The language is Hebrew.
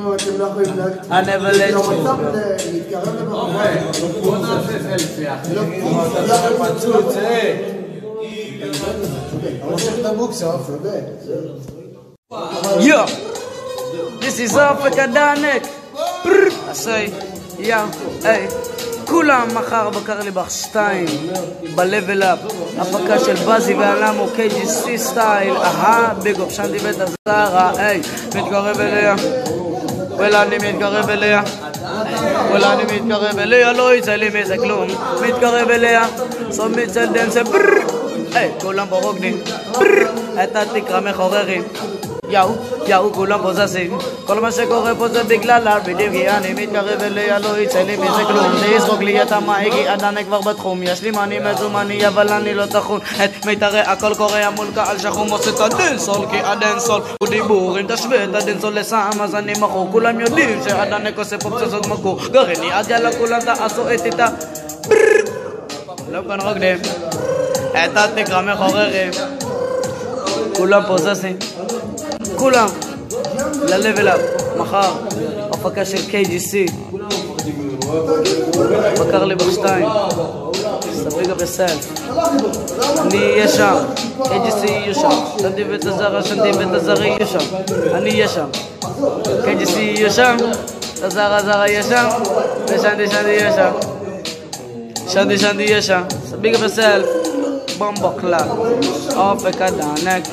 אתם לא יכולים אני ולט. להתקרב לבחור. בוא נעשה סלפי, אחי. פצוץ, Yo, this is Africa Danek. עשי, יא, היי. כולם מחר בקרליבך 2 ב-level up, הפקה של בזי ואלמו KGC סטייל, ביג אופ שנדי בית הזרה, היי, מתקרב אליה, וואלה אני מתקרב אליה, וואלה אני מתקרב אליה, לא יצא לי מזה כלום, מתקרב אליה, סוף מצל דנסה, היי, כולם פה רוקדים, את התקרה מחוררים, יאו, כולם פה זזים, כל מה שקורה פה זה בגלל הרבידים, כי אני מתקרב אליה, לא יצא לי מזה כלום, שיזרוק לי את המאגי, עדיין כבר בתחום, יש לי מני מזומני, אבל אני לא תחון, את מיתרי הכל קורא מול קהל שחום, עושה את הדנסול, כי הדנסול הוא דיבור, אם תשווה את הדנסול לסם, אז אני מכור, כולם יודעים שעדיין עושה פה פצצות מקור, גרעיני, אז יאללה כולם תעשו את איתה, לא כאן רוקדים, את התקרה מחוררים, כולם פה זזים, כולם ל-level up, מחר, הפקה של KGC, בקרליבך 2, סבריגה בסלף, אני אהיה שם, KGC יהיה שם, שנדי בית הזרה, שנדי בית הזרה יהיה שם, אני אהיה שם, KGC יהיה שם, הזרה יהיה שם, ושנדי יהיה שם, שנדי יהיה שם, סבריגה בסלף, בומבו קלאב, אופק הדענק.